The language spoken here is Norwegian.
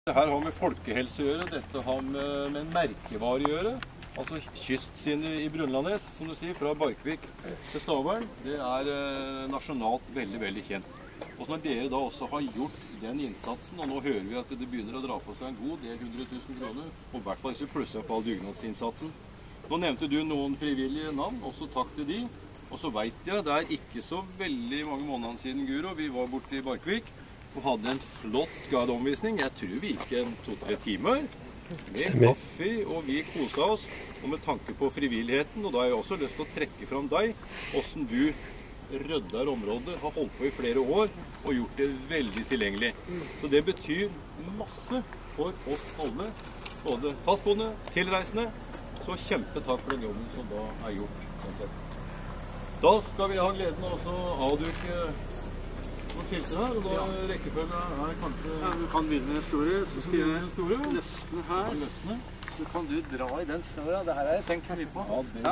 Det her har med folkehelse å gjøre, dette har med en merkevare å gjøre. Altså kystsinnet i Brunlandnes, som du sier, fra Barkvik til Stavern, det er nasjonalt veldig, veldig kjent. Og når dere da også har gjort den innsatsen, og nå hører vi at det begynner å dra på seg en god del 100 000 kroner, og i hvert fall ikke plusse på all dugnadsinnsatsen. Nå nevnte du noen frivillige navn, også takk til de. Og så vet jeg, det er ikke så veldig mange måneder siden, Guro, vi var borte i Barkvik, og hadde en flott guideomvisning. Jeg tror vi gikk 2-3 timer med kaffe, og vi koset oss, og med tanke på frivilligheten. Og da har jeg også lyst til å trekke fram deg, hvordan du rydder området, har holdt på i flere år, og gjort det veldig tilgjengelig. Så det betyr masse for oss alle, både fastboende, tilreisende. Så kjempetakk for den jobben som da er gjort, sånn sett. Da skal vi ha gleden av å avduke noen skilter her, og da rekkefølgen er kanskje... Ja, du kan begynne med den store, så skal jeg løsne her. Så kan du dra i den snøra. Det her har jeg tenkt mye på.